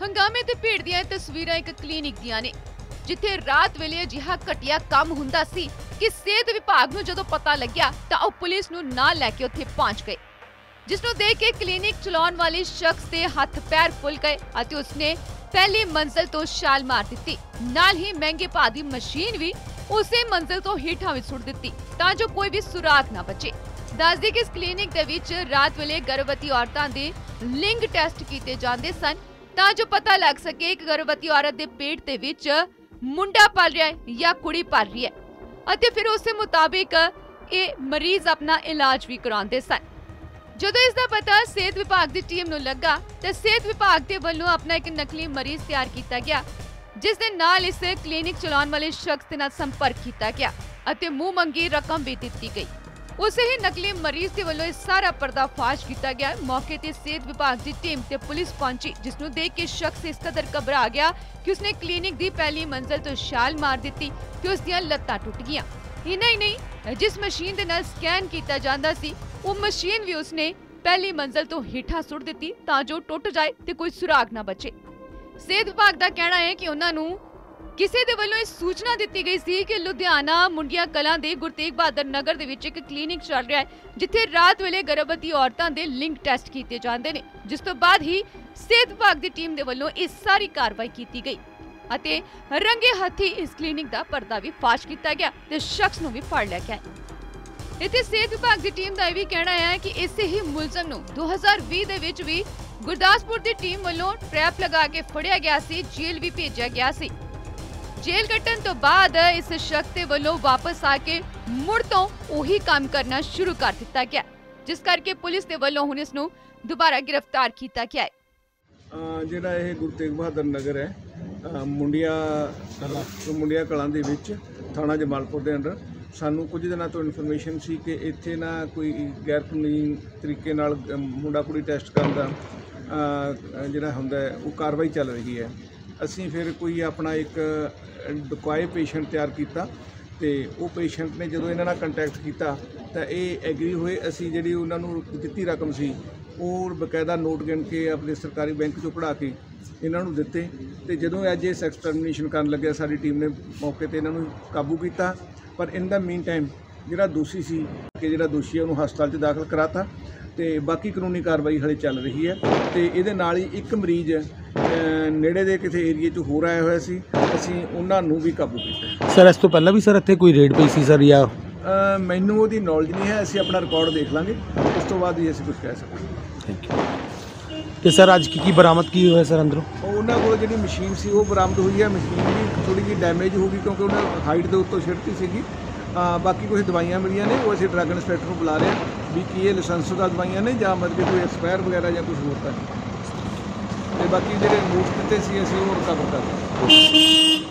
हंगामे ते भीड़ ਦੀਆਂ ਤਸਵੀਰਾਂ ਇੱਕ ਕਲੀਨਿਕ ਦੀਆਂ ਨੇ ਜਿੱਥੇ ਰਾਤ ਵੇਲੇ ਅਜਿਹਾ ਘਟੀਆ ਕੰਮ ਹੁੰਦਾ ਸੀ ਕਿ ਸਿਹਤ ਵਿਭਾਗ ਨੂੰ ਜਦੋਂ ਪਤਾ ਲੱਗਿਆ ਤਾਂ ਉਹ ਪੁਲਿਸ ਨੂੰ ਨਾਲ ਲੈ ਕੇ ਉੱਥੇ ਪਹੁੰਚ ਗਏ, ਜਿਸ ਨੂੰ ਦੇਖ ਕੇ ਕਲੀਨਿਕ ਚਲਾਉਣ ਵਾਲੇ ਸ਼ਖਸ ਦੇ ਹੱਥ ਪੈਰ ਫੁੱਲ ਗਏ ਅਤੇ ਉਸਨੇ ਪਹਿਲੀ ਮੰਜ਼ਲ ਤੋਂ ਛਾਲ ਮਾਰ ਦਿੱਤੀ। ਨਾਲ ਹੀ ਮਹਿੰਗੇ ਭਾਅ ਦੀ ਮਸ਼ੀਨ ਵੀ ਉਸੇ ਮੰਜ਼ਲ ਤੋਂ ਹੇਠਾਂ ਵਿੱਚ ਸੁੱਟ ਦਿੱਤੀ ਤਾਂ ਜੋ ਕੋਈ ਵੀ ਸੁਰਾਗ ਨਾ ਬਚੇ। ਦੱਸਦੀ ਕਿ ਇਸ ਕਲੀਨਿਕ ਦੇ ਵਿੱਚ ਰਾਤ ਵੇਲੇ ਗਰਭਵਤੀ ਔਰਤਾਂ ਦੇ ਲਿੰਗ ਟੈਸਟ ਕੀਤੇ ਜਾਂਦੇ ਸਨ ਤਾਂ ਜੋ ਪਤਾ ਲੱਗ ਸਕੇ ਕਿ ਗਰਭਵਤੀ ਔਰਤ ਦੇ ਪੇਟ ਦੇ ਵਿੱਚ ਮੁੰਡਾ ਪਲ ਰਿਹਾ ਹੈ ਜਾਂ ਕੁੜੀ ਪਲ ਰਹੀ ਹੈ ਅਤੇ ਫਿਰ ਉਸੇ ਮੁਤਾਬਿਕ ਇਹ ਮਰੀਜ਼ ਆਪਣਾ ਇਲਾਜ ਵੀ ਕਰਾਉਂਦੇ ਸਨ। ਜਦੋਂ ਇਸ ਦਾ ਪਤਾ ਸਿਹਤ ਵਿਭਾਗ ਦੀ ਟੀਮ ਨੂੰ ਲੱਗਾ ਤਾਂ ਸਿਹਤ ਵਿਭਾਗ ਦੇ ਵੱਲੋਂ ਆਪਣਾ ਇੱਕ ਨਕਲੀ ਮਰੀਜ਼ ਤਿਆਰ ਕੀਤਾ ਗਿਆ, ਜਿਸ ਦੇ ਨਾਲ ਇਸ ਕਲੀਨਿਕ ਚਲਾਉਣ ਵਾਲੇ ਸ਼ਖਸ ਦੇ ਨਾਲ ਸੰਪਰਕ ਕੀਤਾ ਗਿਆ ਅਤੇ ਮੂੰਹ ਮੰਗੀ ਰਕਮ ਵੀ ਦਿੱਤੀ ਗਈ। ਉਸੇ ਹੀ ਨਕਲੀ ਮਰੀਜ਼ ਦੇ ਵੱਲੋਂ ਇਹ ਸਾਰਾ ਪਰਦਾਫਾਸ਼ ਕੀਤਾ ਗਿਆ। ਮੌਕੇ ਤੇ ਸਿਹਤ ਵਿਭਾਗ ਦੀ ਟੀਮ ਤੇ ਪੁਲਿਸ ਪਹੁੰਚੀ, ਜਿਸ ਨੂੰ ਦੇਖ ਕੇ ਸ਼ਖਸ ਇਸ ਕਦਰ ਘਬਰਾ ਗਿਆ ਕਿ ਉਸਨੇ ਕਲੀਨਿਕ ਦੀ ਪਹਿਲੀ ਮੰਜ਼ਲ ਤੋਂ ਛਾਲ ਮਾਰ ਦਿੱਤੀ ਤੇ ਉਸ ਦੀਆਂ ਲੱਤਾਂ ਟੁੱਟ ਗਈਆਂ। ਇੰਨਾ ਹੀ ਨਹੀਂ, ਜਿਸ ਮਸ਼ੀਨ ਦੇ ਨਾਲ ਸਕੈਨ ਕੀਤਾ ਜਾਂਦਾ ਸੀ ਉਹ ਮਸ਼ੀਨ ਵੀ ਉਸਨੇ ਪਹਿਲੀ ਮੰਜ਼ਲ ਤੋਂ ਹੇਠਾਂ ਸੁੱਟ ਦਿੱਤੀ ਤਾਂ ਜੋ ਟੁੱਟ ਜਾਏ ਤੇ ਕੋਈ ਸੁਰਾਗ ਨਾ ਬਚੇ। ਸਿਹਤ ਵਿਭਾਗ ਦਾ ਕਹਿਣਾ ਹੈ ਕਿ ਉਹਨਾਂ ਨੂੰ ਕਿਸੇ ਦੇ ਵੱਲੋਂ ਇਹ ਸੂਚਨਾ ਦਿੱਤੀ ਗਈ ਸੀ ਕਿ ਲੁਧਿਆਣਾ ਮੁੰਡੀਆਂ ਕਲਾਂ ਦੇ ਗੁਰੂ ਤੇਗ ਬਹਾਦਰ ਨਗਰ ਦੇ ਵਿੱਚ ਇੱਕ ਕਲੀਨਿਕ ਚੱਲ ਰਿਹਾ ਹੈ ਜਿੱਥੇ ਰਾਤ ਵੇਲੇ ਗਰਭਵਤੀ ਔਰਤਾਂ ਦੇ ਲਿੰਗ ਟੈਸਟ ਕੀਤੇ ਜਾਂਦੇ ਨੇ, ਜਿਸ ਤੋਂ ਬਾਅਦ ਹੀ ਸਿਹਤ ਵਿਭਾਗ ਦੀ ਟੀਮ ਦੇ ਵੱਲੋਂ ਇਹ ਸਾਰੀ ਕਾਰਵਾਈ ਕੀਤੀ ਗਈ ਅਤੇ ਰੰਗੇ ਹੱਥੀ ਇਸ ਕਲੀਨਿਕ ਦਾ ਪਰਦਾ ਵੀ ਫਾਸ਼ ਕੀਤਾ ਗਿਆ ਤੇ ਸ਼ਖਸ ਨੂੰ ਵੀ ਫੜ ਲਿਆ ਗਿਆ। ਇੱਥੇ ਸਿਹਤ ਵਿਭਾਗ ਦੀ ਟੀਮ ਦਾ ਇਹ ਵੀ ਕਹਿਣਾ ਹੈ ਕਿ ਇਸੇ ਹੀ ਮੁਲਜ਼ਮ ਨੂੰ 2020 ਦੇ ਵਿੱਚ ਵੀ ਗੁਰਦਾਸਪੁਰ ਦੀ ਟੀਮ ਵੱਲੋਂ ਟ੍ਰੈਪ ਲਗਾ ਕੇ ਫੜਿਆ ਗਿਆ ਸੀ, ਜੇਲ੍ਹ ਵੀ ਭੇਜਿਆ ਗਿਆ ਸੀ। ਜੇਲ੍ਹ ਕੱਟਣ ਤੋਂ ਬਾਅਦ ਇਸ ਸ਼ਖਸ ਦੇ ਵੱਲੋਂ ਵਾਪਸ ਆ ਕੇ ਮੁੜ ਤੋਂ ਉਹੀ ਕੰਮ ਕਰਨਾ ਸ਼ੁਰੂ ਕਰ ਦਿੱਤਾ ਗਿਆ, ਜਿਸ ਕਰਕੇ ਪੁਲਿਸ ਦੇ ਵੱਲੋਂ ਹੁਣ ਇਸ ਨੂੰ ਦੁਬਾਰਾ ਗ੍ਰਿਫਤਾਰ ਕੀਤਾ ਗਿਆ ਹੈ। ਜਿਹੜਾ ਇਹ ਗੁਰੂ ਤੇਗ ਬਹਾਦਰ ਨਗਰ ਹੈ ਮੁੰਡੀਆਂ ਕਲਾਂ ਦੇ ਵਿੱਚ ਥਾਣਾ ਜਮਾਲਪੁਰ ਦੇ ਅੰਦਰ ਸਾਨੂੰ ਕੁਝ ਦਿਨਾਂ ਤੋਂ ਇਨਫੋਰਮੇਸ਼ਨ ਸੀ ਕਿ ਇੱਥੇ ਨਾ ਕੋਈ ਗੈਰ ਕਾਨੂੰਨੀ ਤਰੀਕੇ ਨਾਲ ਮੁੰਡਾ ਕੁੜੀ ਟੈਸਟ ਕਰਨ ਦਾ ਜਿਹੜਾ ਹੁੰਦਾ ਉਹ ਕਾਰਵਾਈ ਚੱਲ ਰਹੀ ਹੈ। ਅਸੀਂ ਫਿਰ ਕੋਈ ਆਪਣਾ ਇੱਕ ਡੁਕਾਏ ਪੇਸ਼ੈਂਟ ਤਿਆਰ ਕੀਤਾ ਤੇ ਉਹ ਪੇਸ਼ੈਂਟ ਨੇ ਜਦੋਂ ਇਹਨਾਂ ਨਾਲ ਕੰਟੈਕਟ ਕੀਤਾ ਤਾਂ ਇਹ ਐਗਰੀ ਹੋਏ। ਅਸੀਂ ਜਿਹੜੀ ਉਹਨਾਂ ਨੂੰ ਦਿੱਤੀ ਰਕਮ ਸੀ ਉਹ ਬਕਾਇਦਾ ਨੋਟ ਗਿਣ ਕੇ ਆਪਣੇ ਸਰਕਾਰੀ ਬੈਂਕ 'ਚੋਂ ਕਢਾ ਕੇ ਇਹਨਾਂ ਨੂੰ ਦਿੱਤੇ ਤੇ ਜਦੋਂ ਅੱਜ ਇਹ ਐਕਸਟਰਮੀਨੇਸ਼ਨ ਕਰਨ ਲੱਗਿਆ ਸਾਡੀ ਟੀਮ ਨੇ ਮੌਕੇ ਤੇ ਇਹਨਾਂ ਨੂੰ ਕਾਬੂ ਕੀਤਾ। ਪਰ ਇਨ ਦਾ ਮੀਨ ਟਾਈਮ ਜਿਹੜਾ ਦੋਸ਼ੀ ਸੀ ਕਿ ਜਿਹੜਾ ਦੋਸ਼ੀ ਹੈ ਉਹਨੂੰ ਹਸਪਤਾਲ 'ਚ ਦਾਖਲ ਕਰਾਤਾ ਤੇ ਬਾਕੀ ਕਾਨੂੰਨੀ ਕਾਰਵਾਈ ਹਲੇ ਚੱਲ ਰਹੀ ਹੈ। ਤੇ ਇਹਦੇ ਨਾਲ ਹੀ ਇੱਕ ਮਰੀਜ਼ ਨੇੜੇ ਦੇ ਕਿਸੇ ਏਰੀਏ 'ਚ ਹੋਰ ਆਇਆ ਹੋਇਆ ਸੀ, ਅਸੀਂ ਉਹਨਾਂ ਨੂੰ ਵੀ ਕਾਬੂ ਕੀਤਾ। ਸਰ ਇਸ ਤੋਂ ਪਹਿਲਾਂ ਵੀ ਸਰ ਇੱਥੇ ਕੋਈ ਰੇਡ ਪਈ ਸੀ ਸਰ ਜਾਂ ਮੈਨੂੰ ਉਹਦੀ ਨੌਲੇਜ ਨਹੀਂ ਹੈ, ਅਸੀਂ ਆਪਣਾ ਰਿਕਾਰਡ ਦੇਖ ਲਾਂਗੇ ਉਸ ਤੋਂ ਬਾਅਦ ਹੀ ਅਸੀਂ ਕੁਝ ਕਹਿ ਸਕਦੇ। Thank you. ਤੇ ਸਰ ਅੱਜ ਕੀ ਬਰਾਮਦ ਕੀ ਹੋਇਆ ਸਰ ਅੰਦਰੋਂ? ਉਹਨਾਂ ਕੋਲ ਜਿਹੜੀ ਮਸ਼ੀਨ ਸੀ ਉਹ ਬਰਾਮਦ ਹੋਈ ਹੈ। ਮਸ਼ੀਨ ਵੀ ਥੋੜ੍ਹੀ ਜਿਹੀ ਡੈਮੇਜ ਹੋ ਗਈ ਕਿਉਂਕਿ ਉਹਨਾਂ ਹਾਈਟ ਦੇ ਉੱਤੋਂ ਛਿੜਤੀ ਸੀਗੀ। ਬਾਕੀ ਕੁਝ ਦਵਾਈਆਂ ਮਿਲੀਆਂ ਨੇ, ਉਹ ਅਸੀਂ ਡਰੱਗ ਇੰਸਪੈਕਟਰ ਨੂੰ ਬੁਲਾ ਰਹੇ ਹਾਂ ਵੀ ਕੀ ਇਹ ਲਾਇਸੈਂਸਸ਼ੁਦਾ ਦਵਾਈਆਂ ਨੇ ਜਾਂ ਮਤਲਬ ਕਿ ਕੋਈ ਐਕਸਪਾਇਰ ਵਗੈਰਾ ਜਾਂ ਕੁਝ ਹੋਰ ਤਾਂ ਨਹੀਂ। ਤੇ ਬਾਕੀ ਜਿਹੜੇ ਨੋਟਸ ਦਿੱਤੇ ਸੀ ਅਸੀਂ ਉਹ ਰਿਕਵਰ ਕਰ ਰਹੇ ਹਾਂ।